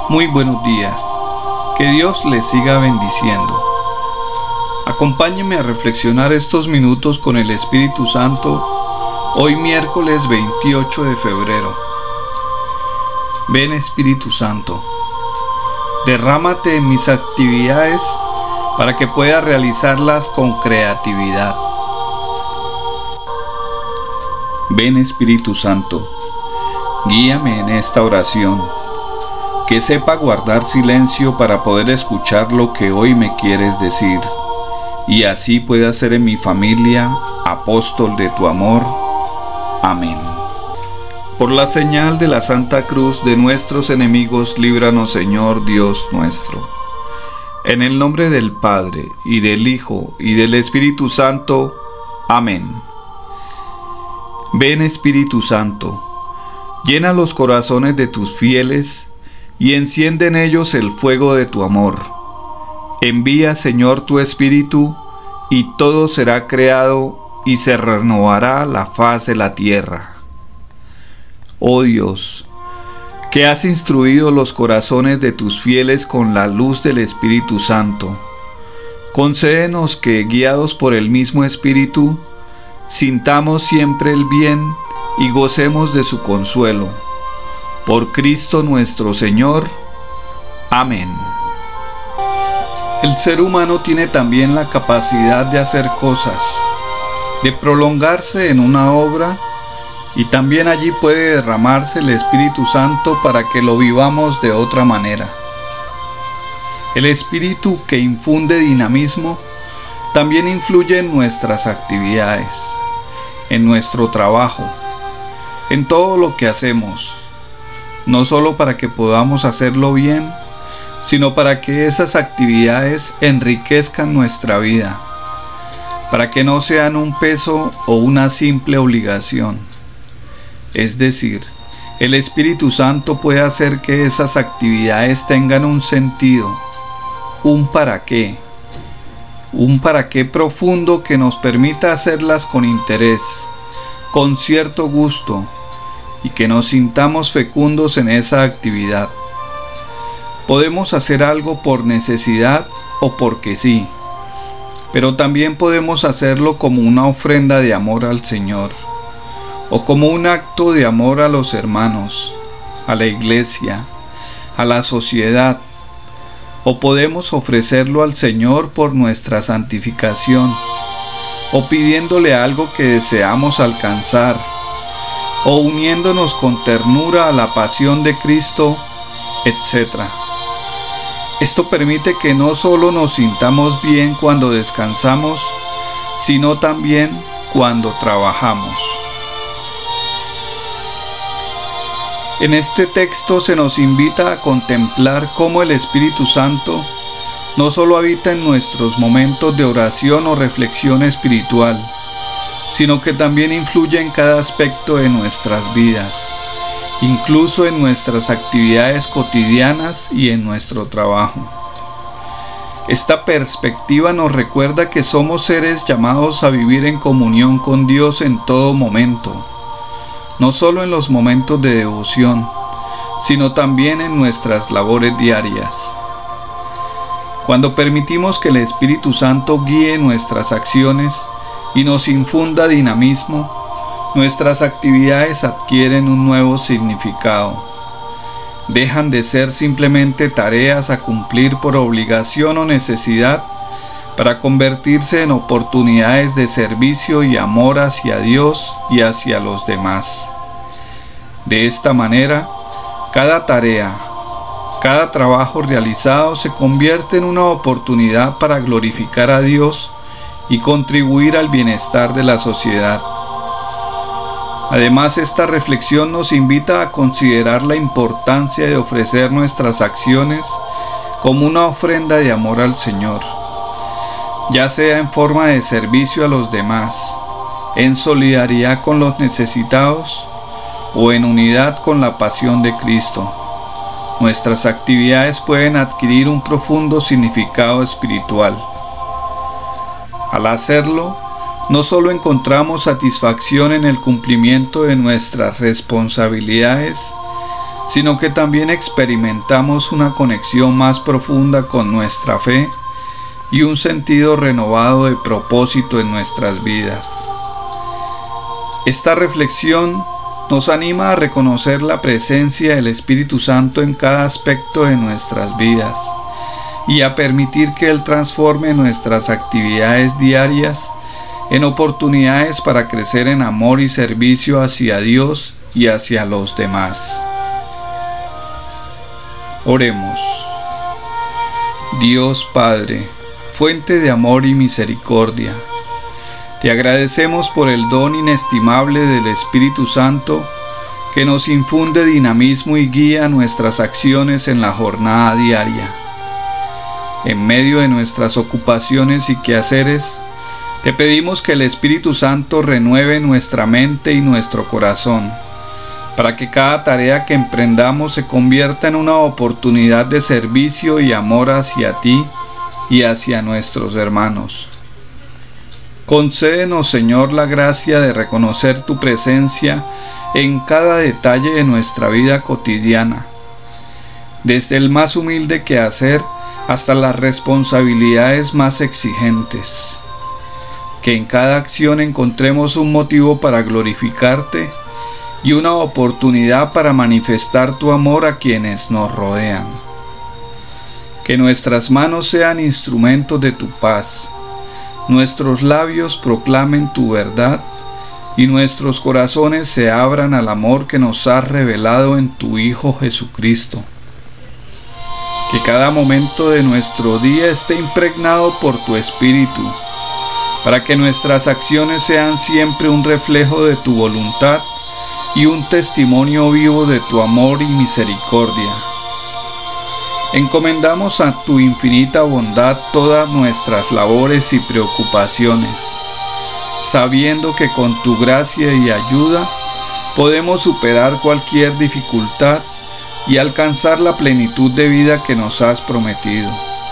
Muy buenos días. Que Dios les siga bendiciendo. Acompáñenme a reflexionar estos minutos con el Espíritu Santo hoy miércoles 28 de febrero. Ven Espíritu Santo, derrámate en mis actividades para que pueda realizarlas con creatividad. Ven Espíritu Santo, guíame en esta oración, que sepa guardar silencio para poder escuchar lo que hoy me quieres decir, y así pueda ser en mi familia apóstol de tu amor. Amén. Por la señal de la Santa Cruz de nuestros enemigos, líbranos, Señor Dios nuestro. En el nombre del Padre, y del Hijo, y del Espíritu Santo. Amén. Ven Espíritu Santo, llena los corazones de tus fieles, y enciende en ellos el fuego de tu amor. Envía, Señor, tu Espíritu, y todo será creado, y se renovará la faz de la tierra. Oh Dios, que has instruido los corazones de tus fieles con la luz del Espíritu Santo, concédenos que, guiados por el mismo Espíritu, sintamos siempre el bien y gocemos de su consuelo. Por Cristo nuestro Señor. Amén. El ser humano tiene también la capacidad de hacer cosas, de prolongarse en una obra, y también allí puede derramarse el Espíritu Santo para que lo vivamos de otra manera. El Espíritu que infunde dinamismo también influye en nuestras actividades, en nuestro trabajo, en todo lo que hacemos, no solo para que podamos hacerlo bien, sino para que esas actividades enriquezcan nuestra vida, para que no sean un peso o una simple obligación. Es decir, el Espíritu Santo puede hacer que esas actividades tengan un sentido, un para qué profundo que nos permita hacerlas con interés, con cierto gusto, y que nos sintamos fecundos en esa actividad. Podemos hacer algo por necesidad o porque sí, pero también podemos hacerlo como una ofrenda de amor al Señor, o como un acto de amor a los hermanos, a la iglesia, a la sociedad, o podemos ofrecerlo al Señor por nuestra santificación, o pidiéndole algo que deseamos alcanzar, o uniéndonos con ternura a la pasión de Cristo, etc. Esto permite que no solo nos sintamos bien cuando descansamos, sino también cuando trabajamos. En este texto se nos invita a contemplar cómo el Espíritu Santo no solo habita en nuestros momentos de oración o reflexión espiritual, sino que también influye en cada aspecto de nuestras vidas, incluso en nuestras actividades cotidianas y en nuestro trabajo. Esta perspectiva nos recuerda que somos seres llamados a vivir en comunión con Dios en todo momento, no solo en los momentos de devoción, sino también en nuestras labores diarias. Cuando permitimos que el Espíritu Santo guíe nuestras acciones y nos infunda dinamismo, nuestras actividades adquieren un nuevo significado. Dejan de ser simplemente tareas a cumplir por obligación o necesidad para convertirse en oportunidades de servicio y amor hacia Dios y hacia los demás. De esta manera, cada tarea, cada trabajo realizado se convierte en una oportunidad para glorificar a Dios y contribuir al bienestar de la sociedad. Además, esta reflexión nos invita a considerar la importancia de ofrecer nuestras acciones como una ofrenda de amor al Señor, ya sea en forma de servicio a los demás, en solidaridad con los necesitados o en unidad con la pasión de Cristo. Nuestras actividades pueden adquirir un profundo significado espiritual. Al hacerlo, no solo encontramos satisfacción en el cumplimiento de nuestras responsabilidades, sino que también experimentamos una conexión más profunda con nuestra fe y un sentido renovado de propósito en nuestras vidas. Esta reflexión nos anima a reconocer la presencia del Espíritu Santo en cada aspecto de nuestras vidas y a permitir que Él transforme nuestras actividades diarias en oportunidades para crecer en amor y servicio hacia Dios y hacia los demás. Oremos. Dios Padre, fuente de amor y misericordia, te agradecemos por el don inestimable del Espíritu Santo que nos infunde dinamismo y guía nuestras acciones en la jornada diaria. En medio de nuestras ocupaciones y quehaceres, te pedimos que el Espíritu Santo renueve nuestra mente y nuestro corazón, para que cada tarea que emprendamos se convierta en una oportunidad de servicio y amor hacia ti y hacia nuestros hermanos. Concédenos, Señor, la gracia de reconocer tu presencia en cada detalle de nuestra vida cotidiana, desde el más humilde quehacer hasta las responsabilidades más exigentes. Que en cada acción encontremos un motivo para glorificarte y una oportunidad para manifestar tu amor a quienes nos rodean. Que nuestras manos sean instrumentos de tu paz, nuestros labios proclamen tu verdad y nuestros corazones se abran al amor que nos has revelado en tu Hijo Jesucristo. Que cada momento de nuestro día esté impregnado por tu Espíritu, para que nuestras acciones sean siempre un reflejo de tu voluntad y un testimonio vivo de tu amor y misericordia. Encomendamos a tu infinita bondad todas nuestras labores y preocupaciones, sabiendo que con tu gracia y ayuda podemos superar cualquier dificultad y alcanzar la plenitud de vida que nos has prometido.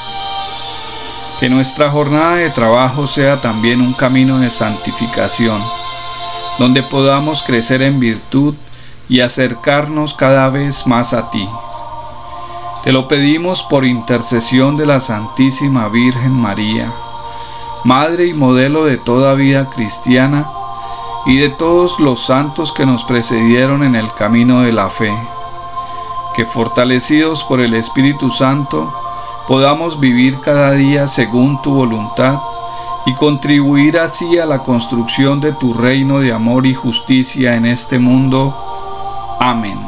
Que nuestra jornada de trabajo sea también un camino de santificación, donde podamos crecer en virtud y acercarnos cada vez más a ti. Te lo pedimos por intercesión de la Santísima Virgen María, Madre y modelo de toda vida cristiana, y de todos los santos que nos precedieron en el camino de la fe. Que fortalecidos por el Espíritu Santo, podamos vivir cada día según tu voluntad y contribuir así a la construcción de tu reino de amor y justicia en este mundo. Amén.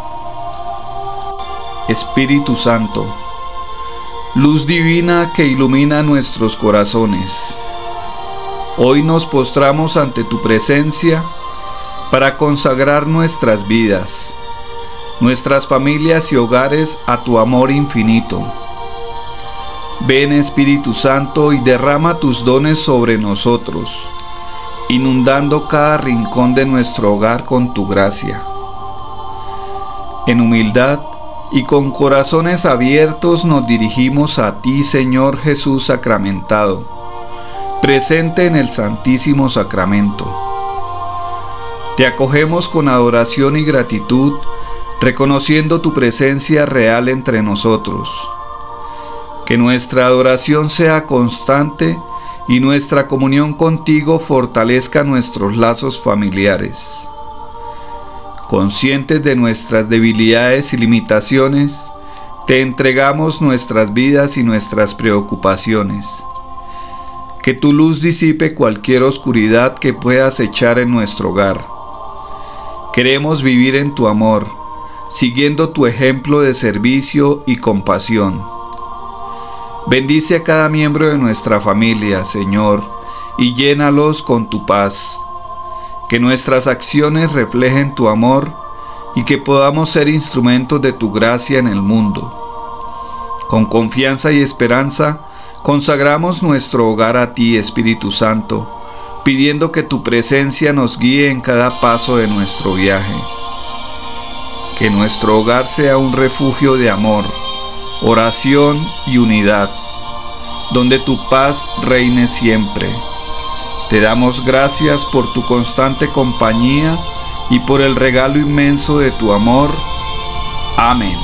Espíritu Santo, luz divina que ilumina nuestros corazones, hoy nos postramos ante tu presencia para consagrar nuestras vidas, nuestras familias y hogares a tu amor infinito. Ven, Espíritu Santo, y derrama tus dones sobre nosotros, inundando cada rincón de nuestro hogar con tu gracia. En humildad y con corazones abiertos nos dirigimos a ti, Señor Jesús sacramentado, presente en el Santísimo Sacramento. Te acogemos con adoración y gratitud, reconociendo tu presencia real entre nosotros. Que nuestra adoración sea constante y nuestra comunión contigo fortalezca nuestros lazos familiares. Conscientes de nuestras debilidades y limitaciones, te entregamos nuestras vidas y nuestras preocupaciones. Que tu luz disipe cualquier oscuridad que pueda acechar en nuestro hogar. Queremos vivir en tu amor, siguiendo tu ejemplo de servicio y compasión. Bendice a cada miembro de nuestra familia, Señor, y llénalos con tu paz. Que nuestras acciones reflejen tu amor y que podamos ser instrumentos de tu gracia en el mundo. Con confianza y esperanza, consagramos nuestro hogar a ti, Espíritu Santo, pidiendo que tu presencia nos guíe en cada paso de nuestro viaje. Que nuestro hogar sea un refugio de amor, oración y unidad, donde tu paz reine siempre. Te damos gracias por tu constante compañía y por el regalo inmenso de tu amor. Amén.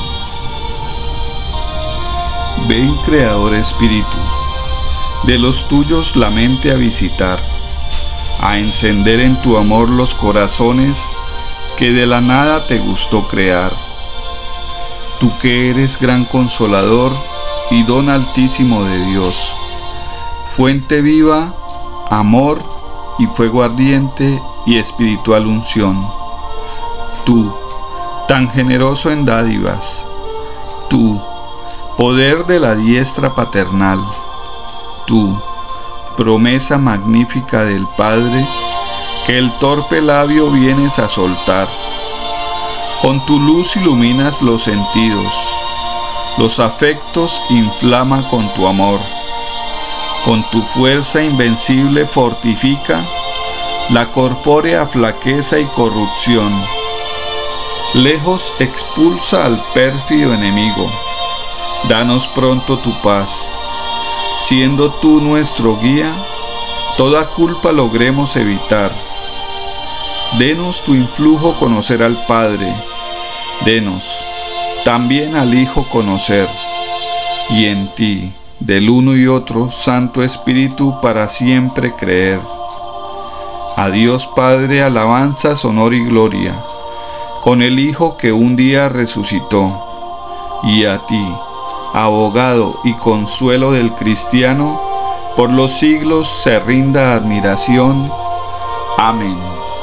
Ven, Creador Espíritu, de los tuyos la mente a visitar, a encender en tu amor los corazones que de la nada te gustó crear. Tú que eres gran consolador y don altísimo de Dios, fuente viva, amor y fuego ardiente y espiritual unción. Tú, tan generoso en dádivas, tú, poder de la diestra paternal, tú, promesa magnífica del Padre, que el torpe labio vienes a soltar. Con tu luz iluminas los sentidos, los afectos inflama con tu amor. Con tu fuerza invencible fortifica la corpórea flaqueza y corrupción. Lejos expulsa al pérfido enemigo. Danos pronto tu paz. Siendo tú nuestro guía, toda culpa logremos evitar. Denos tu influjo conocer al Padre. Denos también al Hijo conocer. Y en ti, del uno y otro, Santo Espíritu, para siempre creer. A Dios Padre alabanzas, honor y gloria, con el Hijo que un día resucitó. Y a ti, abogado y consuelo del cristiano, por los siglos se rinda admiración. Amén.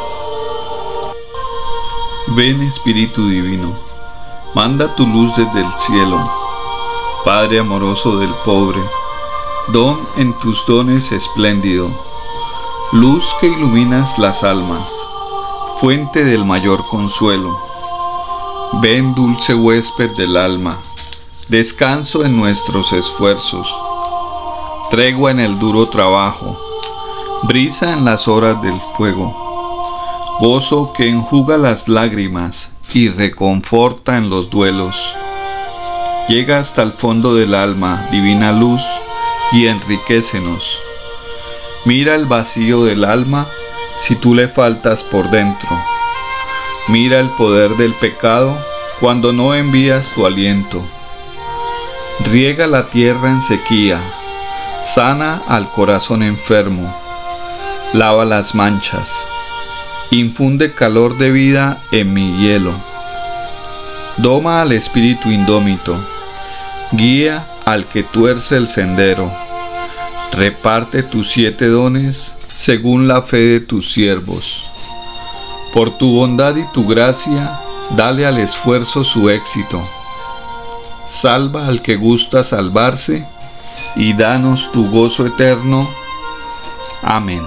Ven, Espíritu Divino, manda tu luz desde el cielo. Padre amoroso del pobre, don en tus dones espléndido, luz que iluminas las almas, fuente del mayor consuelo. Ven, dulce huésped del alma, descanso en nuestros esfuerzos, tregua en el duro trabajo, brisa en las horas del fuego, gozo que enjuga las lágrimas y reconforta en los duelos. Llega hasta el fondo del alma, divina luz, y enriquécenos. Mira el vacío del alma si tú le faltas por dentro. Mira el poder del pecado cuando no envías tu aliento. Riega la tierra en sequía, sana al corazón enfermo, lava las manchas, infunde calor de vida en mi hielo. Doma al espíritu indómito, guía al que tuerce el sendero. Reparte tus 7 dones según la fe de tus siervos. Por tu bondad y tu gracia, dale al esfuerzo su éxito. Salva al que gusta salvarse y danos tu gozo eterno. Amén.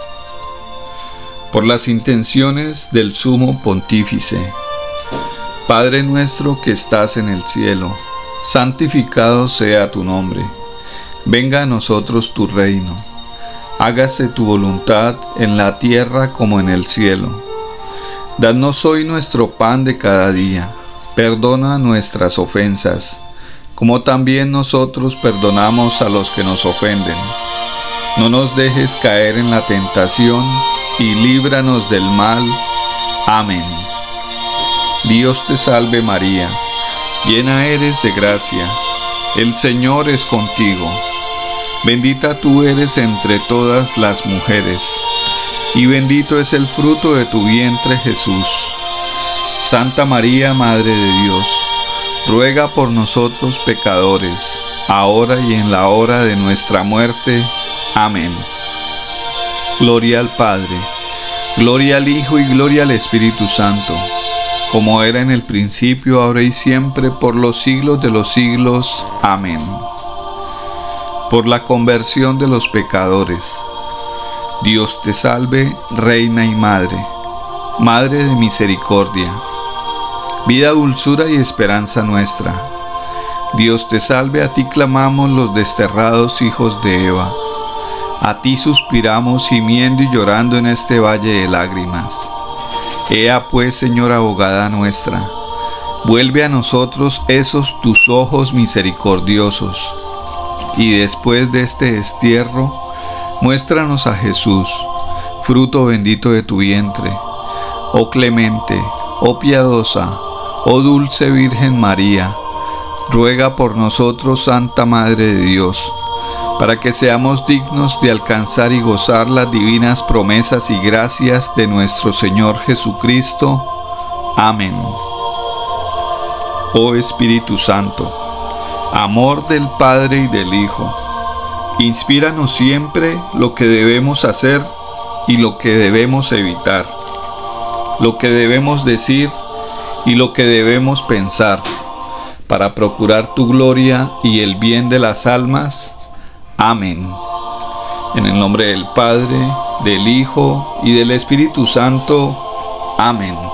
Por las intenciones del Sumo Pontífice. Padre nuestro que estás en el cielo, santificado sea tu nombre. Venga a nosotros tu reino. Hágase tu voluntad en la tierra como en el cielo. Danos hoy nuestro pan de cada día. Perdona nuestras ofensas, como también nosotros perdonamos a los que nos ofenden. No nos dejes caer en la tentación y líbranos del mal. Amén. Dios te salve María, llena eres de gracia, el Señor es contigo. Bendita tú eres entre todas las mujeres, y bendito es el fruto de tu vientre Jesús. Santa María, Madre de Dios, ruega por nosotros pecadores, ahora y en la hora de nuestra muerte. Amén. Gloria al Padre, gloria al Hijo y gloria al Espíritu Santo, como era en el principio, ahora y siempre, por los siglos de los siglos. Amén. Por la conversión de los pecadores. Dios te salve, Reina y Madre, Madre de misericordia, vida, dulzura y esperanza nuestra. Dios te salve, a ti clamamos los desterrados hijos de Eva. A ti suspiramos gimiendo y llorando en este valle de lágrimas. Ea pues, Señora abogada nuestra, vuelve a nosotros esos tus ojos misericordiosos, y después de este destierro, muéstranos a Jesús, fruto bendito de tu vientre. Oh clemente, oh piadosa, Oh dulce Virgen María, ruega por nosotros, Santa Madre de Dios, para que seamos dignos de alcanzar y gozar las divinas promesas y gracias de nuestro Señor Jesucristo. Amén. Oh Espíritu Santo, amor del Padre y del Hijo, inspíranos siempre lo que debemos hacer y lo que debemos evitar, lo que debemos decir y lo que debemos pensar, para procurar tu gloria y el bien de las almas. Amén. En el nombre del Padre, del Hijo y del Espíritu Santo. Amén.